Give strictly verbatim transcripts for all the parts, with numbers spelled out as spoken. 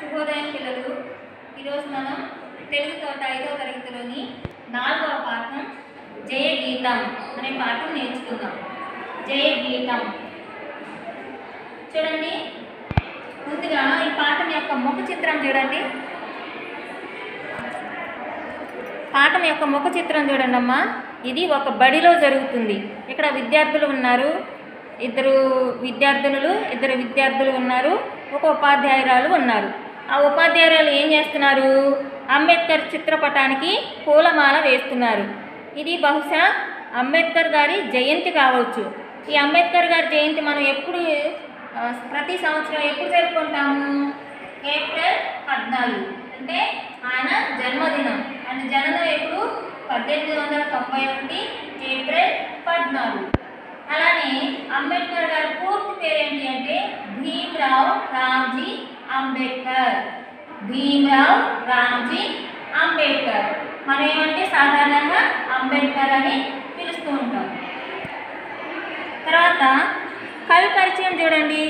శుభోదయం పిల్లలు. ఈరోజు మనం తెలుగు తోట ఐదవ తరగతిలోని నాలుగవ పాఠం జయ గీతం అనే పాఠం నేర్చుకుందాం. జయ గీతం చూడండి. ముందుగా ఈ పాఠం యొక్క ముఖ చిత్రం చూడండి. పాఠం యొక్క ముఖ చిత్రం చూడండి అమ్మా. ఇది ఒక బడిలో జరుగుతుంది. ఇక్కడ విద్యార్థులు ఉన్నారు, ఇద్దరు విద్యార్థినులు ఇద్దరు విద్యార్థులు ఉన్నారు, ఒక ఉపాధ్యాయురాలు ఉన్నారు. ఆ ఉపాధ్యాయురాలు ఏం చేస్తున్నారు? అంబేద్కర్ చిత్రపటానికి పూలమాల వేస్తున్నారు. ఇది బహుశా అంబేద్కర్ గారి జయంతి కావచ్చు. ఈ అంబేద్కర్ గారి జయంతి మనం ఎప్పుడు ప్రతి సంవత్సరం ఎప్పుడు జరుపుకుంటాము? ఏప్రిల్ పద్నాలుగు అంటే ఆయన జన్మదినం. ఆయన జననం ఎప్పుడు? పద్దెనిమిది వందల తొంభై ఒకటి ఏప్రిల్ పద్నాలుగు. అలానే అంబేద్కర్ గారి పూర్తి పేరేంటి అంటే భీమ్రావ్ రామ్జీ అంబేద్కర్. భీమ్రావ్ రామ్జీ అంబేద్కర్. మనం ఏమంటే సాధారణంగా అంబేద్కర్ అని పిలుస్తూ ఉంటాం. తర్వాత కవి పరిచయం చూడండి.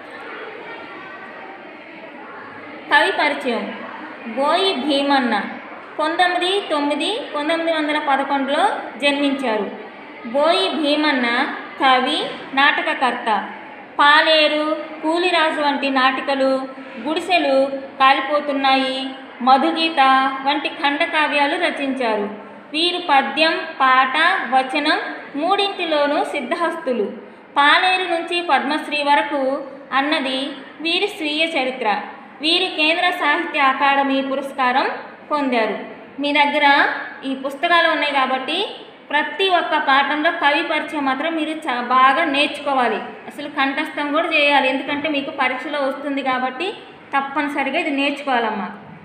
కవి పరిచయం బోయి భీమన్న పంతొమ్మిది తొమ్మిది పంతొమ్మిది వందల పదకొండులో జన్మించారు. బోయి భీమన్న కవి, నాటకకర్త. పాలేరు, కూలిరాజు వంటి నాటికలు, గుడిసెలు కాలిపోతున్నాయి, మధుగీత వంటి ఖండకావ్యాలు రచించారు. వీరు పద్యం, పాట, వచనం మూడింటిలోనూ సిద్ధహస్తులు. పాలేరు నుంచి పద్మశ్రీ వరకు అన్నది వీరి స్వీయ చరిత్ర. వీరు కేంద్ర సాహిత్య అకాడమీ పురస్కారం పొందారు. మీ దగ్గర ఈ పుస్తకాలు ఉన్నాయి కాబట్టి ప్రతి ఒక్క పాఠంలో కవి పరిచయం మాత్రం మీరు చా బాగా నేర్చుకోవాలి. అసలు కంఠస్థం కూడా చేయాలి, ఎందుకంటే మీకు పరీక్షలో వస్తుంది కాబట్టి తప్పనిసరిగా ఇది నేర్చుకోవాలమ్మా.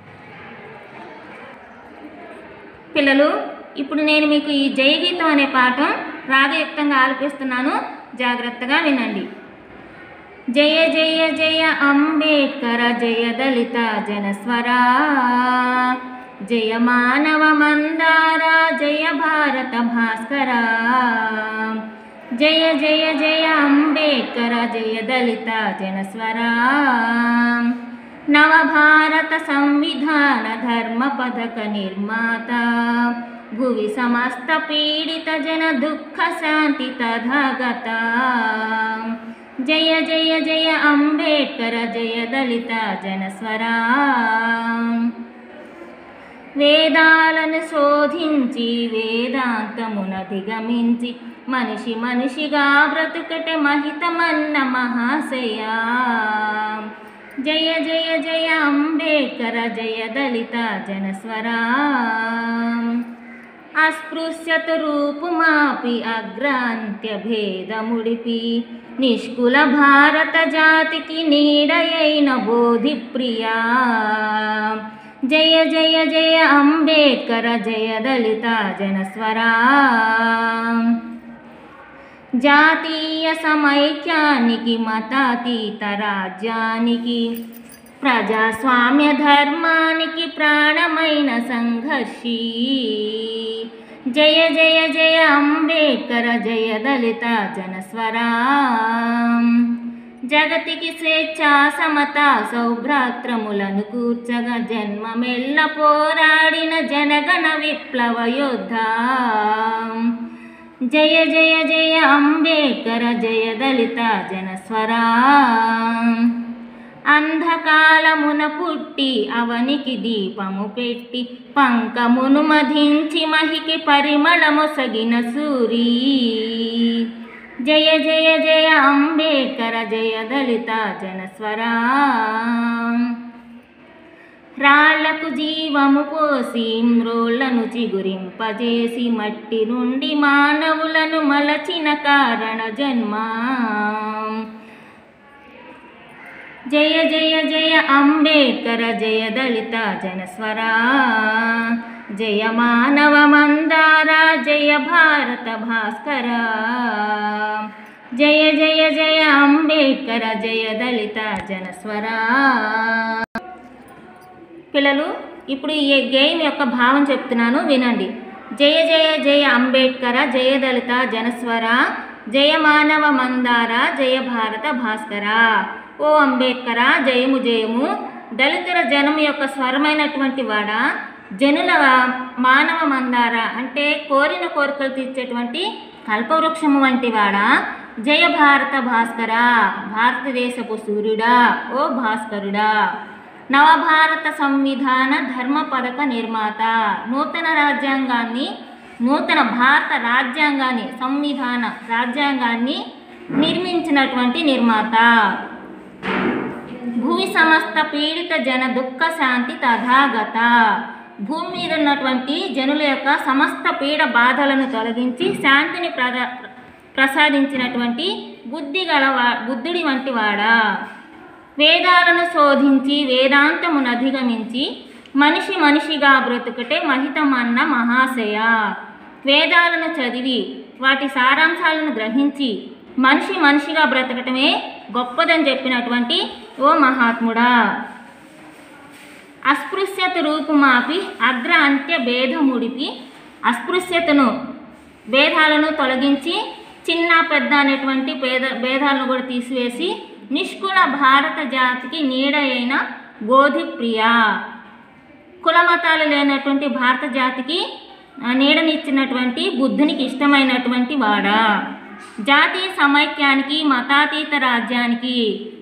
పిల్లలు, ఇప్పుడు నేను మీకు ఈ జయగీతం అనే పాఠం రాగయుక్తంగా ఆలపిస్తున్నాను, జాగ్రత్తగా వినండి. జయ జయ జయ అంబేద్కర, జయ దళిత జనస్వరా, జయ మానవ మందార, జయ భారత భాస్కర. జయ జయ జయ అంబేద్కర, జయ దళిత జనస్వరా, నవభారత సంవిధాన ధర్మ పథక నిర్మాత, భువి సమస్త పీడిత జన దుఃఖ శాంతి తథాగత. జయ జయ జయ అంబేద్కర, జయ దళిత జనస్వరా. వేదాలను శోధించి వేదాంతమునధిగమించి మనిషి మనిషిగా బ్రతుకటే మహితమన్న మహాశయ. జయ జయ జయ అంబేద్కర, జయ దళిత జనస్వరా. అస్పృశ్యత రూపుమాపి అగ్రాంత్య భేదముడిపి, నిష్కుల భారత జాతికి నీడయైన బోధి ప్రియా. జయ జయ జయ అంబేద్కర, జయ దళిత జనస్వరా. జాతీయ సమైక్యానికి, మతాతీత రాజ్యానికి, ప్రజాస్వామ్య ధర్మానికి ప్రాణమైన సంఘర్షి. జయ జయ జయ అంబేద్కర, జయ దళిత జనస్వరా. జగతికి స్వేచ్ఛ, సమత, సౌభ్రాత్రములను కూర్చగా జన్మమెల్ల పోరాడిన జనగణ విప్లవ యోధ. జయ జయ జయ అంబేద్కర, జయ దళిత జనస్వరా. అంధకాలమున పుట్టి అవనికి దీపము పెట్టి, పంకమును మధించి మహికి పరిమళమొసగిన సూరీ. జయ జయ జయ అంబేద్కర, జయ దళిత జనస్వరా. రాళ్లకు జీవము పోసి మ్రోళ్లను చిగురింపజేసి, మట్టి నుండి మానవులను మలచిన కారణ జన్మ. జయ జయ జయ అంబేద్కర, జయ దళిత జనస్వరా. జయ మానవ మందార, జయ భారత భాస్కర. జయ జయ జయ అంబేద్కర, జయ దళిత జనస్వరా. పిల్లలు, ఇప్పుడు ఈ గేమ్ యొక్క భావం చెప్తున్నాను, వినండి. జయ జయ జయ అంబేద్కర, జయ దళిత జనస్వర, జయ మానవ మందార, జయ భారత భాస్కర. ఓ అంబేద్కర జయము జయము, దళితుల జనం యొక్క స్వరమైనటువంటి వాడ, జనుల మానవ మందార అంటే కోరిన కోరికలు తీర్చేటువంటి కల్పవృక్షము వంటి వాడ, జయ భారత భాస్కర భారతదేశపు సూర్యుడా ఓ భాస్కరుడా, నవభారత సంవిధాన ధర్మ పథక నిర్మాత నూతన రాజ్యాంగాన్ని నూతన భారత రాజ్యాంగాన్ని సంవిధాన రాజ్యాంగాన్ని నిర్మించినటువంటి నిర్మాత, భూమి సమస్త పీడిత జన దుఃఖ శాంతి తథాగత, భూమి మీద ఉన్నటువంటి జనుల యొక్క సమస్త పీడ బాధలను తొలగించి శాంతిని ప్రద ప్రసాదించినటువంటి బుద్ధి గలవా బుద్ధుడి వంటి వాడా, వేదాలను శోధించి వేదాంతమును అధిగమించి మనిషి మనిషిగా బ్రతుకటే మహితమన్న మహాశయ, వేదాలను చదివి వాటి సారాంశాలను గ్రహించి మనిషి మనిషిగా బ్రతకటమే గొప్పదని చెప్పినటువంటి ఓ మహాత్ముడా, అస్పృశ్యత రూపుమాపి అగ్ర అంత్య భేదముడిపి, అస్పృశ్యతను భేదాలను తొలగించి చిన్న పెద్ద అనేటువంటి భేద భేదాలను కూడా తీసివేసి నిష్కుల భారత జాతికి నీడ అయిన బోధిప్రియ, కులమతాలు లేనటువంటి భారత జాతికి నీడనిచ్చినటువంటి బుద్ధునికి ఇష్టమైనటువంటి వాడా, జాతీయ సమైక్యానికి మతాతీత రాజ్యానికి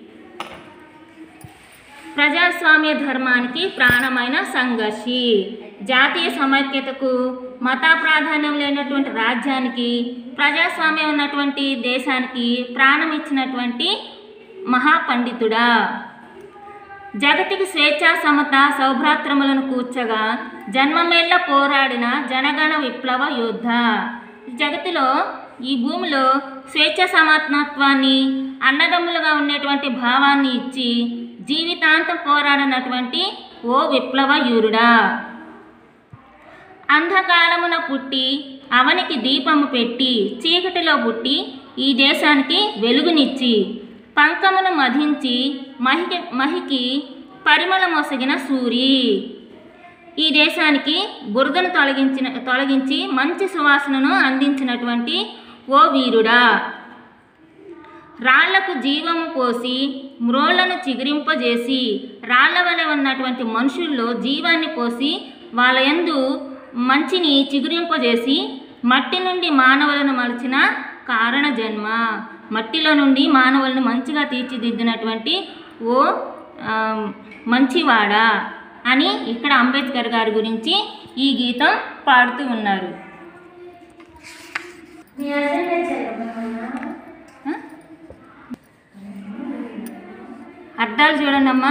ప్రజాస్వామ్య ధర్మానికి ప్రాణమైన సంఘర్షి, జాతీయ సమైక్యతకు మత ప్రాధాన్యం లేనటువంటి రాజ్యానికి ప్రజాస్వామ్యం ఉన్నటువంటి దేశానికి ప్రాణం ఇచ్చినటువంటి మహాపండితుడా, జగతికి స్వేచ్ఛ సమత సౌభ్రాత్రములను కూర్చగా జన్మమేళ్ళ పోరాడిన జనగణ విప్లవ యోద్ధ, జగతిలో ఈ భూమిలో స్వేచ్ఛ సమానత్వాన్ని అన్నదమ్ములుగా ఉండేటువంటి భావాన్ని ఇచ్చి జీవితాంతం పోరాడినటువంటి ఓ విప్లవ యూరుడా, అంధకాలమున పుట్టి అవనికి దీపము పెట్టి చీకటిలో పుట్టి ఈ దేశానికి వెలుగునిచ్చి పంకమును మధించి మహికి మహికి పరిమళ మోసగిన సూరి, ఈ దేశానికి బురదను తొలగించిన తొలగించి మంచి సువాసనను అందించినటువంటి ఓ వీరుడా, రాళ్లకు జీవము పోసి మ్రోళ్లను చిగురింపజేసి రాళ్ల వలె ఉన్నటువంటి మనుషుల్లో జీవాన్ని పోసి వాళ్ళ యందు మంచిని చిగురింపజేసి మట్టి నుండి మానవులను మలిచిన కారణ జన్మ, మట్టిలో నుండి మానవులను మంచిగా తీర్చిదిద్దినటువంటి ఓ మంచివాడా అని ఇక్కడ అంబేద్కర్ గారి గురించి ఈ గీతం పాడుతూ ఉన్నారు. అర్థాలు చూడండి అమ్మా.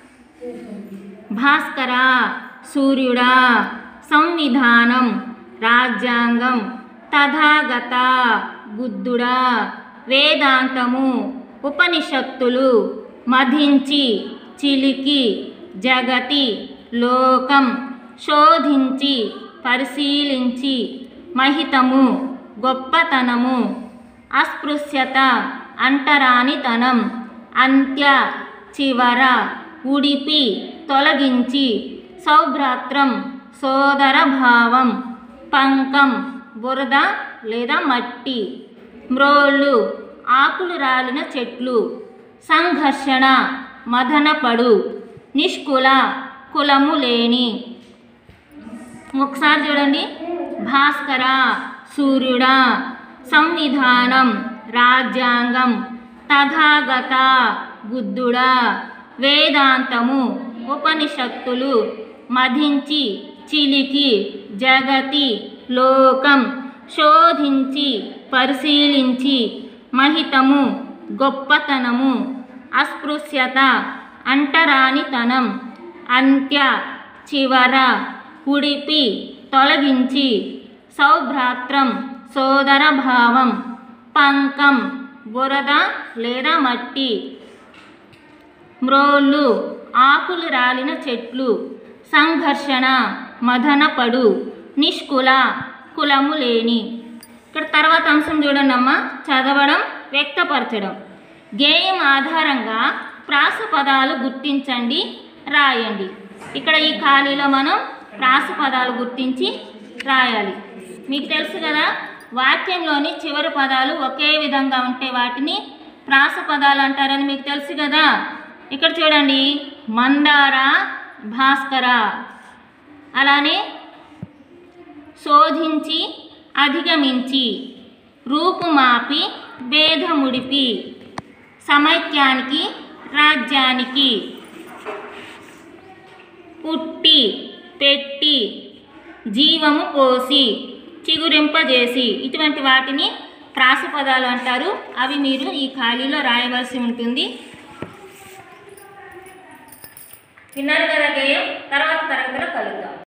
భాస్కర సూర్యుడా, సంవిధానం రాజ్యాంగం, తథాగత బుద్ధుడా, వేదాంతము ఉపనిషత్తులు, మధించి చిలికి జగతి లోకం, శోధించి పరిశీలించి మహితము గొప్పతనము, అస్పృశ్యత అంటరానితనం, అంత్య చివర ఉడిపి తొలగించి సౌభ్రాత్రం సోదర భావం, పంకం బురద లేదా మట్టి, మ్రోళ్ళు ఆకులు రాలిన చెట్లు, సంఘర్షణ మదనపడు, నిష్కుల కులము లేని. ఒకసారి చూడండి. భాస్కర సూర్యుడా, సంవిధానం రాజ్యాంగం, తథాగత బుద్ధుడా, వేదాంతము ఉపనిషత్తులు, మధించి చిలికి జగతి లోకం, శోధించి పరిశీలించి మహితము గొప్పతనము, అస్పృశ్యత అంటరానితనం, అంత్య చివర ఉడిపి తొలగించి సౌభ్రాత్రం సోదర భావం, పంకం బురద లేదా మట్టి, మ్రోళ్ళు ఆకులు రాలిన చెట్లు, సంఘర్షణ మదనపడు, నిష్కుల కులము లేని. ఇక్కడ తర్వాత అంశం చూడండి అమ్మ. చదవడం వ్యక్తపరచడం. గేయం ఆధారంగా ప్రాస పదాలు గుర్తించండి, రాయండి. ఇక్కడ ఈ ఖాళీలో మనం ప్రాస పదాలు గుర్తించి రాయాలి. మీకు తెలుసు కదా, వాక్యంలోని చివరి పదాలు ఒకే విధంగా ఉంటే వాటిని ప్రాస పదాలు అంటారని మీకు తెలుసు కదా. ఇక్కడ చూడండి, మందార, భాస్కర. అలానే శోధించి, అధిగమించి, రూపుమాపి, భేదముడిపి, సమైక్యానికి, రాజ్యానికి, పుట్టి, పెట్టి, జీవము పోసి, చిగురింపజేసి, ఇటువంటి వాటిని ప్రాస పదాలు అంటారు. అవి మీరు ఈ ఖాళీలో రాయవలసి ఉంటుంది. విన్నారు కదా గేయం. తర్వాత తరగతిలో కలుద్దాం.